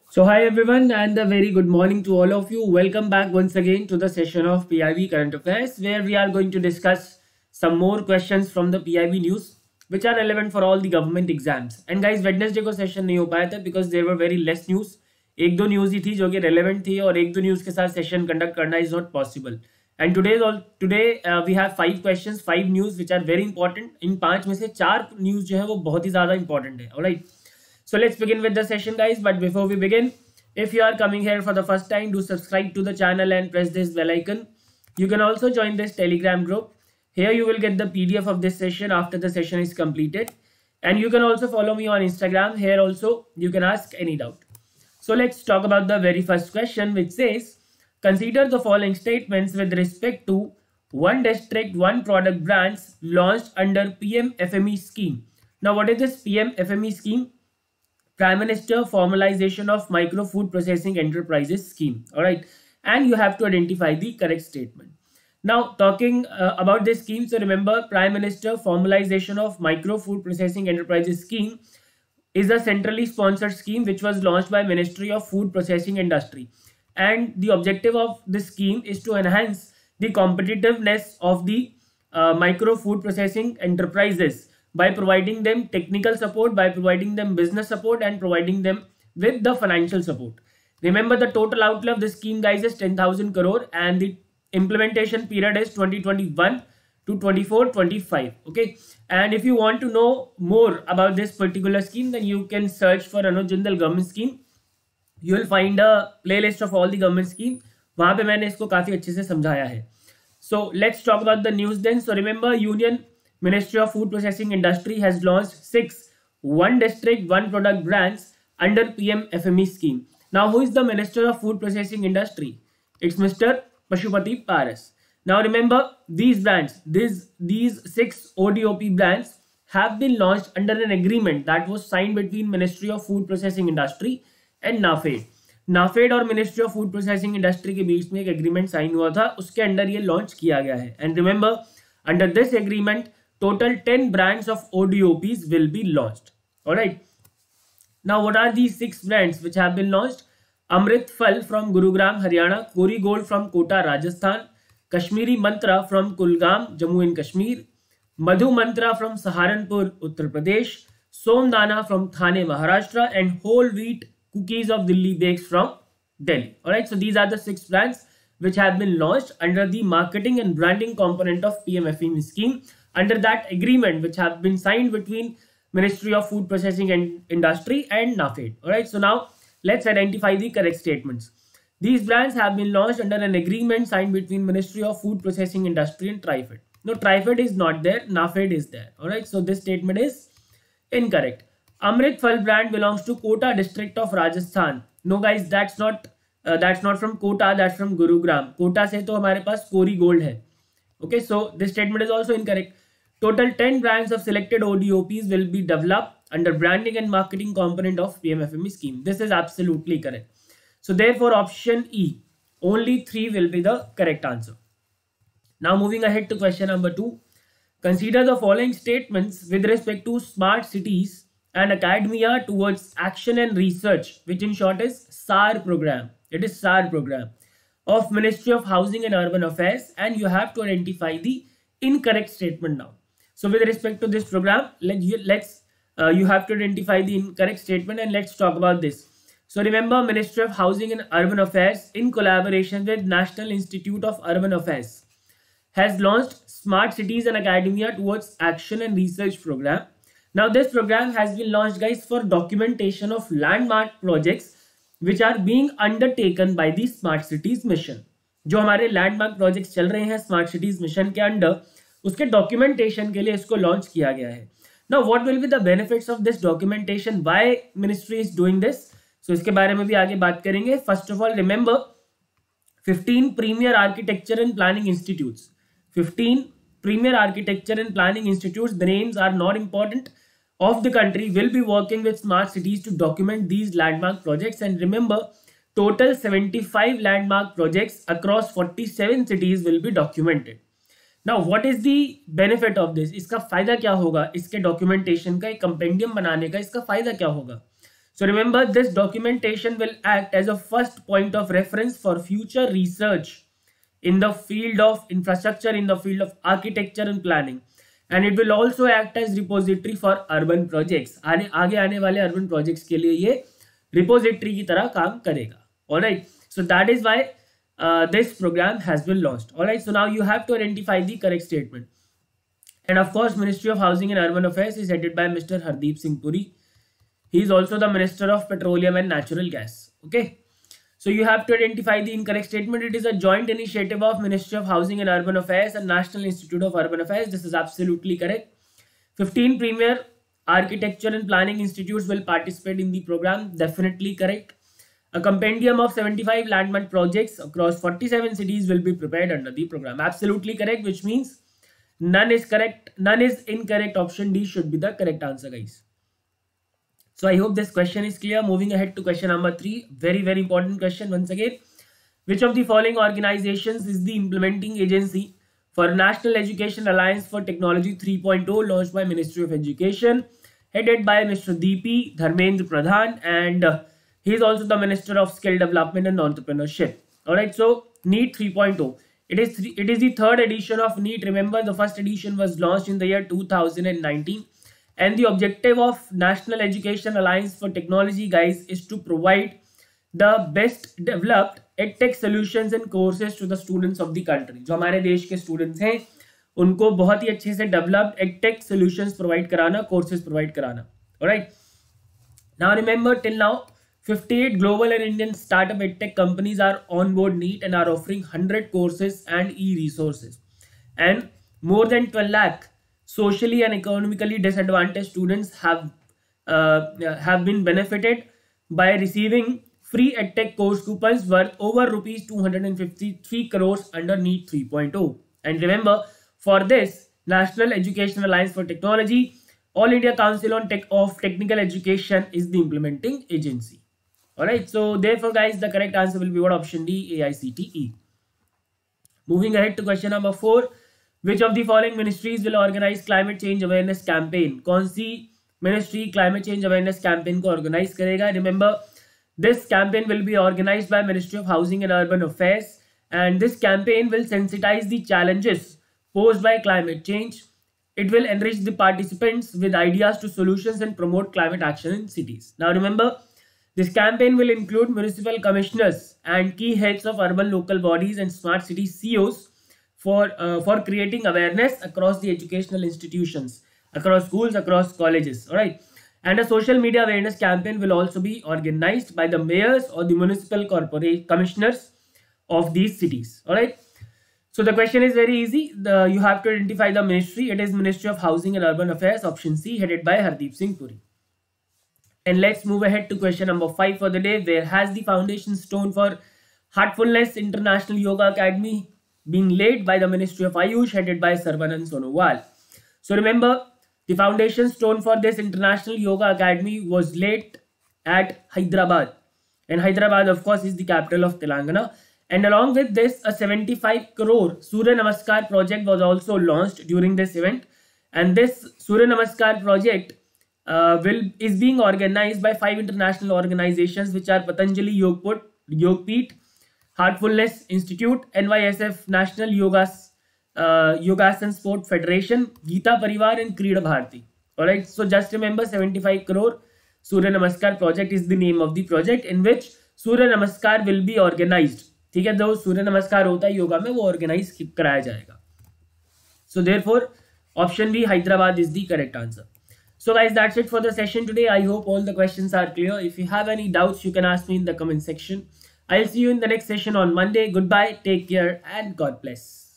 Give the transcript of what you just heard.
So hi everyone and a very good morning to all of you. Welcome back once again to the session of PIB Current Affairs where we are going to discuss some more questions from the PIB news which are relevant for all the government exams. And guys Wednesday को session नहीं हो पाया था because there were very less news. एक दो news ही थी जो कि relevant थी और एक दो न्यूज़ के साथ session conduct करना is not possible. And today we have 5 questions, 5 news which are very important. इन 5 में से 4 न्यूज़ जो है वो बहुत ही ज़्यादा important है. Alright. So let's begin with the session guys, but before we begin, if you are coming here for the first time, do subscribe to the channel and press this bell icon. You can also join this Telegram group. Here you will get the PDF of this session after the session is completed. And you can also follow me on Instagram. Here also you can ask any doubt. So let's talk about the very first question which says, consider the following statements with respect to one district, one product brands launched under PM FME scheme. Now what is this PM FME scheme? Prime Minister Formalization of Micro Food Processing Enterprises Scheme. All right. And you have to identify the correct statement. Now, talking about this scheme, so remember, Prime Minister Formalization of Micro Food Processing Enterprises Scheme is a centrally sponsored scheme which was launched by Ministry of Food Processing Industry. And the objective of this scheme is to enhance the competitiveness of the micro food processing enterprises by providing them technical support, by providing them business support and providing them with the financial support. Remember the total outlay of this scheme guys is 10,000 crore and the implementation period is 2021 to 24-25. Okay. And if you want to know more about this particular scheme, then you can search for Anuj Jindal government scheme. You will find a playlist of all the government scheme. वहाँ पे मैंने इसको काफी अच्छे से समझाया है. So let's talk about the news then. So remember, Union Ministry of Food Processing Industry has launched 6 one district, one product brands under PM FME scheme. Now, who is the Minister of Food Processing Industry? It's Mr. Pashupati Paras. Now, remember these brands, these 6 ODOP brands have been launched under an agreement that was signed between Ministry of Food Processing Industry and NAFED. NAFED और ministry of food processing industry के बीच में एक agreement sign हुआ था, उसके under ये launch किया गया है. And remember, under this agreement total 10 brands of ODOPs will be launched. Alright. Now what are these 6 brands which have been launched? Amrit Phal from Gurugram, Haryana. Kori Gold from Kota, Rajasthan. Kashmiri Mantra from Kulgam, Jammu and Kashmir. Madhu Mantra from Saharanpur, Uttar Pradesh. Somdana from Thane, Maharashtra. And Whole Wheat Cookies of Delhi Bakes from Delhi. Alright. So these are the 6 brands which have been launched under the marketing and branding component of PMFE scheme, under that agreement which have been signed between Ministry of Food Processing and Industry and NAFED. Alright, so now let's identify the correct statements. These brands have been launched under an agreement signed between Ministry of Food Processing Industry and TriFed. No, TriFed is not there, NAFED is there. Alright, so this statement is incorrect. Amrit Phal brand belongs to Kota district of Rajasthan. No guys, that's not from Kota, that's from Gurugram. Kota से तो हमारे पास Kori gold है. Okay, so this statement is also incorrect. Total 10 brands of selected ODOPs will be developed under branding and marketing component of PMFME scheme. This is absolutely correct. So therefore option E, only 3 will be the correct answer. Now moving ahead to question number 2. Consider the following statements with respect to smart cities and academia towards action and research, which in short is SAR program. It is SAR program of Ministry of Housing and Urban Affairs, and you have to identify the incorrect statement now. So with respect to this program, you have to identify the incorrect statement and let's talk about this. So remember, Ministry of Housing and Urban Affairs in collaboration with National Institute of Urban Affairs has launched Smart Cities and Academia Towards Action and Research program. Now this program has been launched guys for documentation of landmark projects which are being undertaken by the Smart Cities Mission. जो हमारे landmark projects चल रहे हैं smart cities mission के under, उसके documentation के लिए इसको लॉन्च किया गया है. Now what will be the benefits of this documentation, why ministry is doing this? So इसके बारे में भी आगे बात करेंगे. First of all remember 15 premier architecture and planning institutes. 15 premier architecture and planning institutes, the names are not important, of the country will be working with smart cities to document these landmark projects. And remember, total 75 landmark projects across 47 cities will be documented. Now what is the benefit of this? इसका फायदा क्या होगा? इसके documentation का एक compendium बनाने का इसका फायदा क्या होगा? So remember, this documentation will act as a first point of reference for future research in the field of infrastructure, in the field of architecture and planning, and it will also act as repository for urban projects. आगे आने वाले urban projects के लिए ये repository की तरह काम करेगा. All right. So that is why this program has been launched. All right. So now you have to identify the correct statement. And of course, Ministry of Housing and Urban Affairs is headed by Mr. Hardeep Singh Puri. He is also the Minister of Petroleum and Natural Gas. Okay. So you have to identify the incorrect statement. It is a joint initiative of Ministry of Housing and Urban Affairs and National Institute of Urban Affairs. This is absolutely correct. 15 premier architecture and planning institutes will participate in the program. Definitely correct. A compendium of 75 landmark projects across 47 cities will be prepared under the program. Absolutely correct, which means none is correct, none is incorrect. Option D should be the correct answer, guys. So I hope this question is clear. Moving ahead to question number 3. Very, very important question once again. Which of the following organizations is the implementing agency for National Education Alliance for Technology 3.0 launched by Ministry of Education, headed by Mr. DP Dharmendra Pradhan, and he is also the Minister of Skill Development and Entrepreneurship. Alright, so NEET 3.0. It is the third edition of NEET. Remember, the first edition was launched in the year 2019. And the objective of National Education Alliance for Technology, guys, is to provide the best developed edtech solutions and courses to the students of the country. जो हमारे देश के students हैं, उनको बहुत ही अच्छे से developed edtech solutions provide कराना, courses provide कराना. Alright. Now remember, till now, 58 global and Indian startup edtech companies are on board NEET and are offering 100 courses and e-resources. And more than 12 lakh socially and economically disadvantaged students have been benefited by receiving free edtech course coupons worth over rupees 253 crores under NEET 3.0. And remember, for this, National Education Alliance for Technology, All India Council on Technical Education is the implementing agency. Alright, so therefore, guys, the correct answer will be what? Option D, AICTE. Moving ahead to question number 4. Which of the following ministries will organize climate change awareness campaign? कौन सी ministry climate change awareness campaign को organize करेगा? Remember, this campaign will be organized by Ministry of Housing and Urban Affairs, and this campaign will sensitize the challenges posed by climate change. It will enrich the participants with ideas to solutions and promote climate action in cities. Now remember, this campaign will include municipal commissioners and key heads of urban local bodies and smart city CEOs for creating awareness across the educational institutions, across schools, across colleges. All right. And a social media awareness campaign will also be organized by the mayors or the municipal corporate commissioners of these cities. All right. So the question is very easy. You have to identify the ministry. It is Ministry of Housing and Urban Affairs, option C, headed by Hardeep Singh Puri. And let's move ahead to question number 5 for the day. Where has the foundation stone for Heartfulness International Yoga Academy being laid by the Ministry of Ayush, headed by Sarvanand Sonowal? So remember, the foundation stone for this International Yoga Academy was laid at Hyderabad. And Hyderabad, of course, is the capital of Telangana. And along with this, a 75 crore Surya Namaskar project was also launched during this event. And this Surya Namaskar project is being organized by 5 international organizations, which are Patanjali Yogpeeth, Heartfulness Institute, NYSF National Yogasan Sport Federation, Gita Parivar, and Krida Bharati. Alright, so just remember, 75 crore Surya Namaskar project is the name of the project in which Surya Namaskar will be organized. ठीक है, जो सूर्य नमस्कार होता है योगा में वो organise कराया जाएगा. So therefore, option B, Hyderabad, is the correct answer. So guys, that's it for the session today. I hope all the questions are clear. If you have any doubts, you can ask me in the comment section. I'll see you in the next session on Monday. Goodbye, take care, and God bless.